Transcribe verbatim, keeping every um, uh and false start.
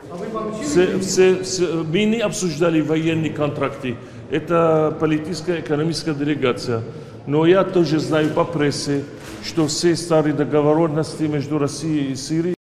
Все, все, все, мы не обсуждали военные контракты. Это политическая, экономическая делегация. Но я тоже знаю по прессе, что все старые договоренности между Россией и Сирией